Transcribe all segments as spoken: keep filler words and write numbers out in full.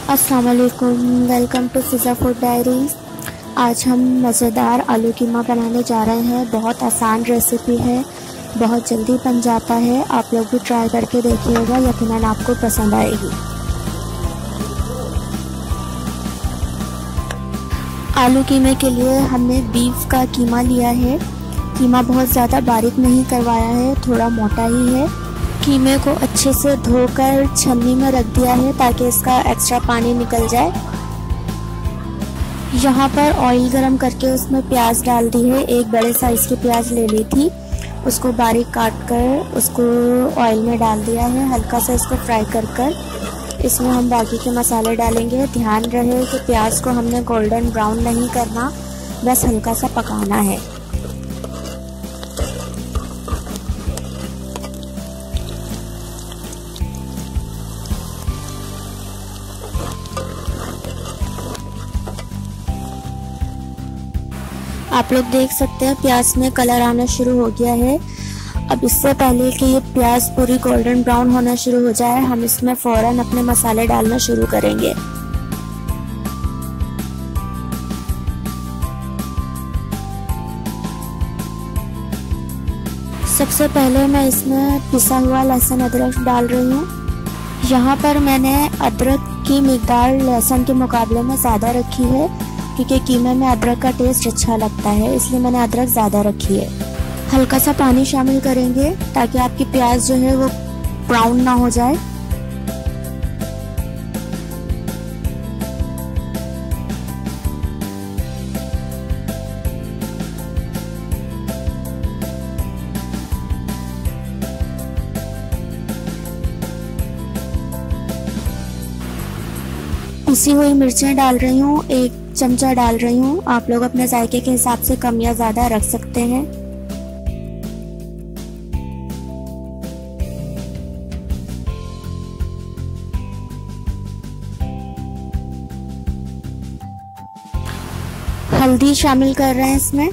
अस्सलाम वालेकुम, welcome to Fiza food diaries. आज हम मज़ेदार आलू कीमा बनाने जा रहे हैं। बहुत आसान रेसिपी है, बहुत जल्दी बन जाता है। आप लोग भी ट्राई करके देखिएगा, यकीनन आपको पसंद आएगी। आलू कीमे के लिए हमने बीफ का कीमा लिया है। कीमा बहुत ज़्यादा बारीक नहीं करवाया है, थोड़ा मोटा ही है। कीमे को अच्छे से धोकर छन्नी में रख दिया है ताकि इसका एक्स्ट्रा पानी निकल जाए। यहाँ पर ऑयल गरम करके उसमें प्याज डाल दी है। एक बड़े साइज़ की प्याज ले ली थी, उसको बारीक काट कर उसको ऑयल में डाल दिया है। हल्का सा इसको फ्राई कर कर इसमें हम बाकी के मसाले डालेंगे। ध्यान रहे कि प्याज को हमने गोल्डन ब्राउन नहीं करना, बस हल्का सा पकाना है। आप लोग देख सकते हैं प्याज में कलर आना शुरू हो गया है। अब इससे पहले कि ये प्याज पूरी गोल्डन ब्राउन होना शुरू हो जाए, हम इसमें फ़ौरन अपने मसाले डालना शुरू करेंगे। सबसे पहले मैं इसमें पिसा हुआ लहसुन अदरक डाल रही हूँ। यहाँ पर मैंने अदरक की मिकदार लहसुन के मुकाबले में ज़्यादा रखी है, क्योंकि कीमे में अदरक का टेस्ट अच्छा लगता है, इसलिए मैंने अदरक ज़्यादा रखी है। हल्का सा पानी शामिल करेंगे ताकि आपकी प्याज जो है वो ब्राउन ना हो जाए। पिसी हुई मिर्चें डाल रही हूँ, एक चमचा डाल रही हूँ। आप लोग अपने जायके के हिसाब से कम या ज़्यादा रख सकते हैं। हल्दी शामिल कर रहे हैं इसमें।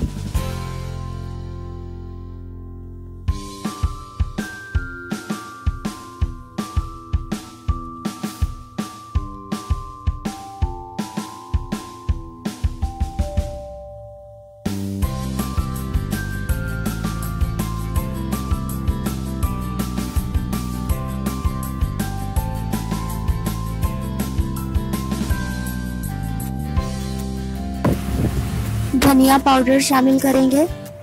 धनिया पाउडर शामिल करेंगे।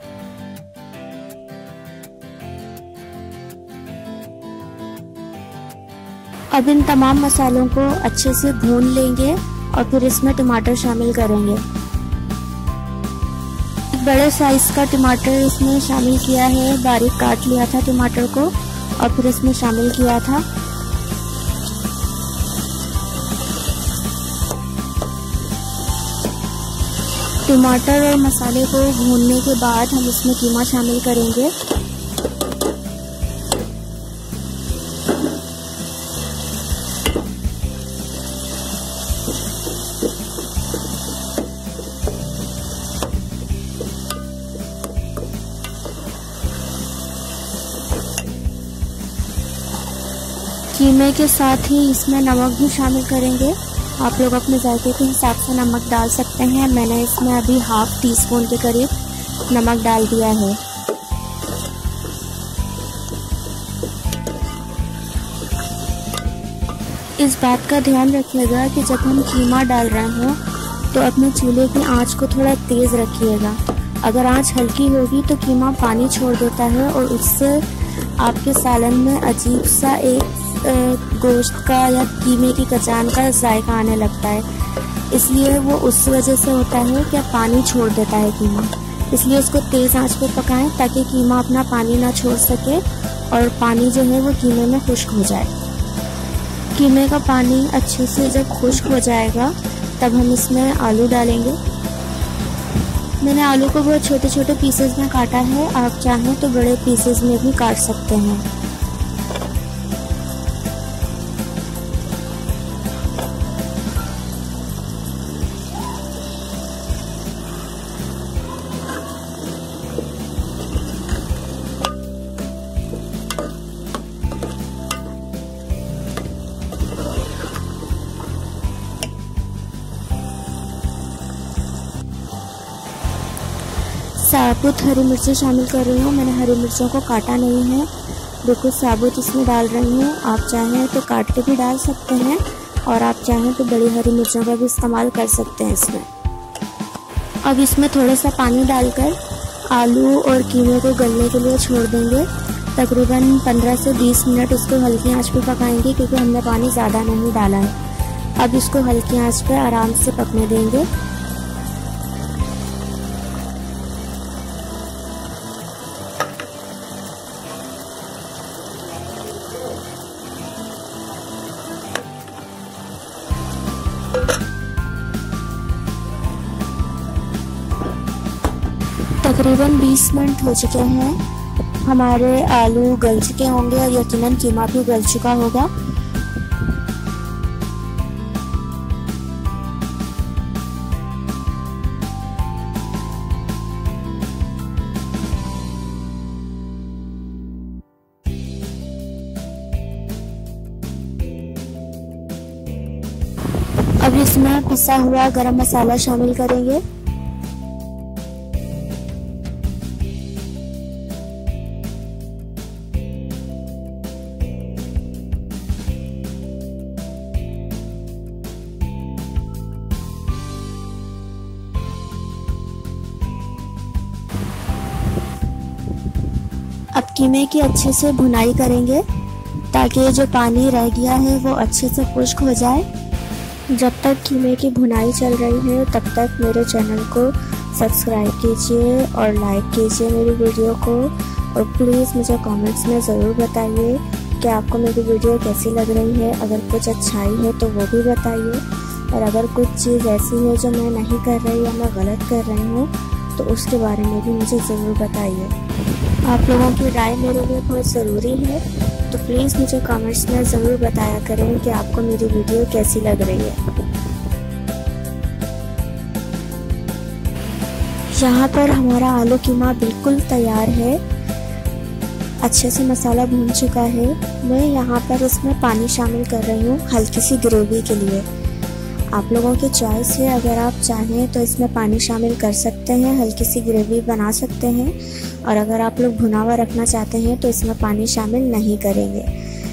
अब इन तमाम मसालों को अच्छे से भून लेंगे और फिर इसमें टमाटर शामिल करेंगे। एक बड़े साइज का टमाटर इसमें शामिल किया है, बारीक काट लिया था टमाटर को और फिर इसमें शामिल किया था। टमाटर और मसाले को भूनने के बाद हम इसमें कीमा शामिल करेंगे। कीमे के साथ ही इसमें नमक भी शामिल करेंगे। आप लोग अपने जायके के हिसाब से नमक डाल सकते हैं। मैंने इसमें अभी हाफ टी स्पून के करीब नमक डाल दिया है। इस बात का ध्यान रखिएगा कि जब हम कीमा डाल रहे हों तो अपने चूल्हे की आंच को थोड़ा तेज़ रखिएगा। अगर आंच हल्की होगी तो कीमा पानी छोड़ देता है और उससे आपके सालन में अजीब सा एक गोश्त का या कीमे की कचान का जायका आने लगता है। इसलिए वो उस वजह से होता है कि पानी छोड़ देता है कीमा। इसलिए उसको तेज़ आंच पर पकाएं ताकि कीमा अपना पानी ना छोड़ सके और पानी जो है वो कीमे में खुश्क हो जाए। कीमे का पानी अच्छे से जब खुश्क हो जाएगा तब हम इसमें आलू डालेंगे। मैंने आलू को बहुत छोटे छोटे पीसेस में काटा है, आप चाहें तो बड़े पीसेस में भी काट सकते हैं। साबुत हरी मिर्ची शामिल कर रही हूँ। मैंने हरी मिर्चों को काटा नहीं है, बिल्कुल साबुत इसमें डाल रही हूँ। आप चाहें तो काट के भी डाल सकते हैं और आप चाहें तो बड़ी हरी मिर्चों का भी इस्तेमाल कर सकते हैं इसमें। अब इसमें थोड़ा सा पानी डालकर आलू और कीमे को गलने के लिए छोड़ देंगे। तकरीबन पंद्रह से बीस मिनट इसको हल्की आंच पर पकाएंगे, क्योंकि हमने पानी ज़्यादा नहीं डाला है। अब इसको हल्की आंच पर आराम से पकने देंगे। तकरीबन बीस मिनट हो चुके हैं। हमारे आलू गल चुके होंगे और यकीनन कीमा भी गल चुका होगा। अब इसमें पिसा हुआ गरम मसाला शामिल करेंगे। अब कीमे की अच्छे से भुनाई करेंगे ताकि जो पानी रह गया है वो अच्छे से खुश्क हो जाए। जब तक कीमे की भुनाई चल रही है तब तक मेरे चैनल को सब्सक्राइब कीजिए और लाइक कीजिए मेरी वीडियो को, और प्लीज़ मुझे कमेंट्स में ज़रूर बताइए कि आपको मेरी वीडियो कैसी लग रही है। अगर कुछ अच्छाई है तो वो भी बताइए, और अगर कुछ चीज़ ऐसी है जो मैं नहीं कर रही या मैं गलत कर रही हूँ तो उसके बारे में भी मुझे ज़रूर बताइए। आप लोगों की राय मेरे लिए बहुत ज़रूरी है, तो प्लीज़ मुझे कमेंट्स में ज़रूर बताया करें कि आपको मेरी वीडियो कैसी लग रही है। यहाँ पर हमारा आलू कीमा बिल्कुल तैयार है, अच्छे से मसाला भून चुका है। मैं यहाँ पर इसमें पानी शामिल कर रही हूँ हल्की सी ग्रेवी के लिए। आप लोगों की चॉइस है, अगर आप चाहें तो इसमें पानी शामिल कर सकते हैं, हल्की सी ग्रेवी बना सकते हैं, और अगर आप लोग भुना हुआ रखना चाहते हैं तो इसमें पानी शामिल नहीं करेंगे।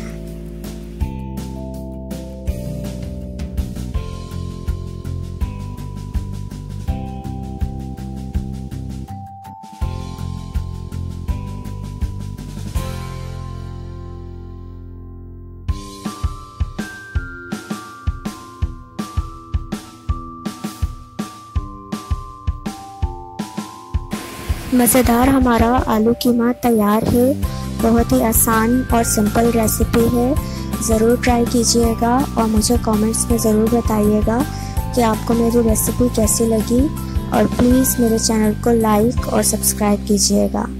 मज़ेदार हमारा आलू कीमा तैयार है। बहुत ही आसान और सिंपल रेसिपी है, ज़रूर ट्राई कीजिएगा और मुझे कमेंट्स में ज़रूर बताइएगा कि आपको मेरी रेसिपी कैसी लगी, और प्लीज़ मेरे चैनल को लाइक और सब्सक्राइब कीजिएगा।